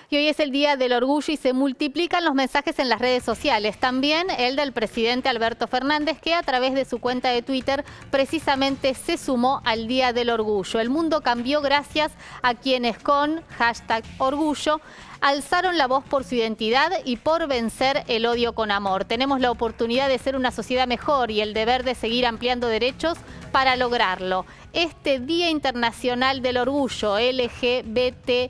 Y hoy es el Día del Orgullo y se multiplican los mensajes en las redes sociales. También el del presidente Alberto Fernández, que a través de su cuenta de Twitter precisamente se sumó al Día del Orgullo. El mundo cambió gracias a quienes con #orgullo alzaron la voz por su identidad y por vencer el odio con amor. Tenemos la oportunidad de ser una sociedad mejor y el deber de seguir ampliando derechos para lograrlo. Este Día Internacional del Orgullo LGBTI+,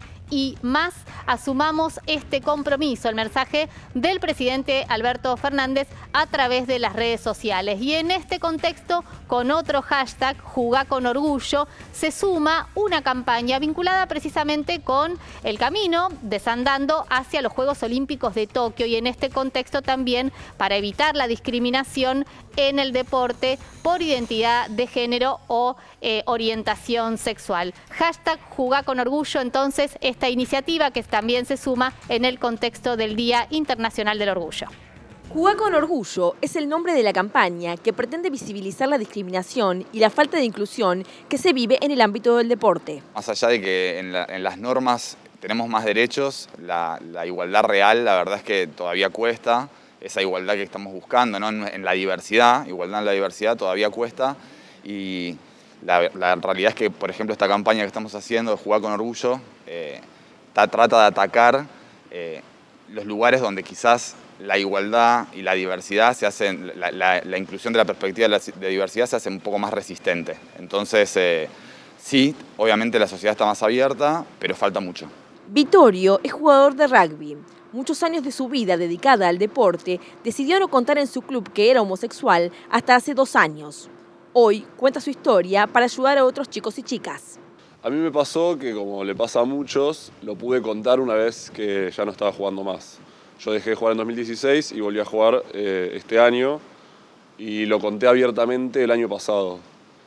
asumamos este compromiso, el mensaje del presidente Alberto Fernández a través de las redes sociales. Y en este contexto, con otro hashtag, Jugá con Orgullo, se suma una campaña vinculada precisamente con el camino desandando hacia los Juegos Olímpicos de Tokio y en este contexto también para evitar la discriminación en el deporte por identidad de género o orientación sexual. Hashtag Jugá con Orgullo, entonces, esta iniciativa que también se suma en el contexto del Día Internacional del Orgullo. Jugá con Orgullo es el nombre de la campaña que pretende visibilizar la discriminación y la falta de inclusión que se vive en el ámbito del deporte. Más allá de que en las normas tenemos más derechos, la igualdad real, la verdad es que todavía cuesta. Esa igualdad que estamos buscando, ¿no? En la diversidad, igualdad en la diversidad todavía cuesta. Y la realidad es que, por ejemplo, esta campaña que estamos haciendo de Jugá con Orgullo trata de atacar los lugares donde quizás la igualdad y la diversidad se hacen, la inclusión de la perspectiva de diversidad se hace un poco más resistente. Entonces, sí, obviamente la sociedad está más abierta, pero falta mucho. Vittorio es jugador de rugby. Muchos años de su vida dedicada al deporte, decidió no contar en su club que era homosexual hasta hace 2 años. Hoy cuenta su historia para ayudar a otros chicos y chicas. A mí me pasó que, como le pasa a muchos, lo pude contar una vez que ya no estaba jugando más. Yo dejé de jugar en 2016 y volví a jugar este año y lo conté abiertamente el año pasado.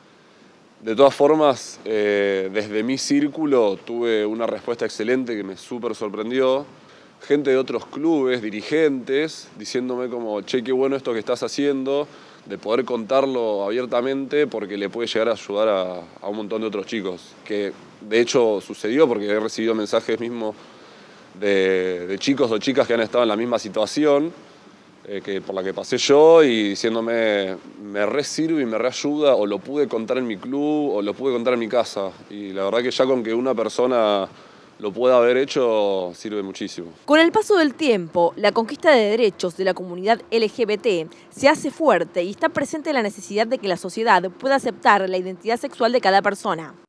De todas formas, desde mi círculo tuve una respuesta excelente que me súper sorprendió. Gente de otros clubes, dirigentes, diciéndome como, che, qué bueno esto que estás haciendo, de poder contarlo abiertamente porque le puede llegar a ayudar a un montón de otros chicos. Que de hecho sucedió porque he recibido mensajes mismos de chicos o chicas que han estado en la misma situación por la que pasé yo y diciéndome, me re sirve y me re ayuda, o lo pude contar en mi club o lo pude contar en mi casa. Y la verdad que ya con que una persona lo pueda haber hecho, sirve muchísimo. Con el paso del tiempo, la conquista de derechos de la comunidad LGBT se hace fuerte y está presente la necesidad de que la sociedad pueda aceptar la identidad sexual de cada persona.